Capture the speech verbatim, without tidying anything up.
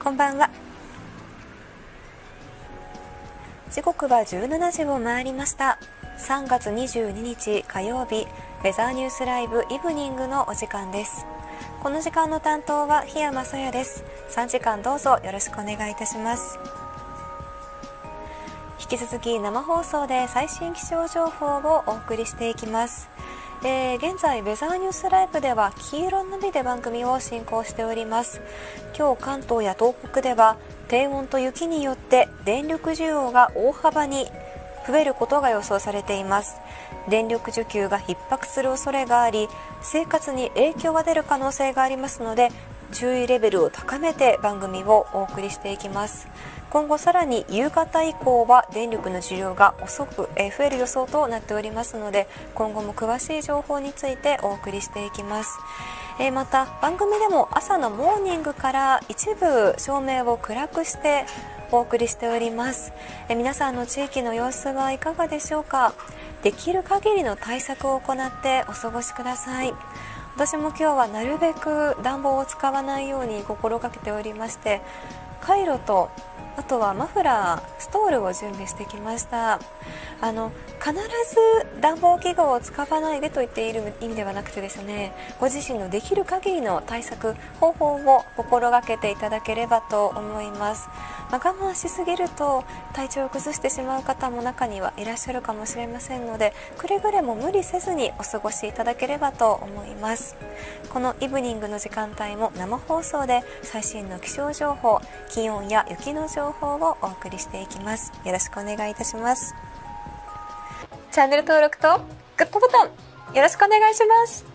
こんばんは。時刻はじゅうしちじを回りました。さんがつにじゅうににち火曜日、ウェザーニュースライブイブニングのお時間です。この時間の担当は檜山さやです。さんじかんどうぞよろしくお願いいたします。引き続き生放送で最新気象情報をお送りしていきます。えー、現在ウェザーニュースライブでは黄色の帯で番組を進行しております。今日関東や東北では低温と雪によって電力需要が大幅に増えることが予想されています。電力需給が逼迫する恐れがあり、生活に影響が出る可能性がありますので、注意レベルを高めて番組をお送りしていきます。今後さらに夕方以降は電力の需要が遅く増える予想となっておりますので、今後も詳しい情報についてお送りしていきます。えー、また番組でも朝のモーニングから一部照明を暗くしてお送りしております。えー、皆さんの地域の様子はいかがでしょうか。できる限りの対策を行ってお過ごしください。私も今日はなるべく暖房を使わないように心がけておりまして、カイロとあとはマフラー、ストールを準備してきました。あの必ず暖房器具を使わないでと言っている意味ではなくてですね、ご自身のできる限りの対策方法を心がけていただければと思います。まあ、我慢しすぎると体調を崩してしまう方も中にはいらっしゃるかもしれませんので、くれぐれも無理せずにお過ごしいただければと思います。このイブニングの時間帯も生放送で最新の気象情報、気温や雪の情報をお送りしていきます。よろしくお願いいたします。チャンネル登録とグッドボタンよろしくお願いします。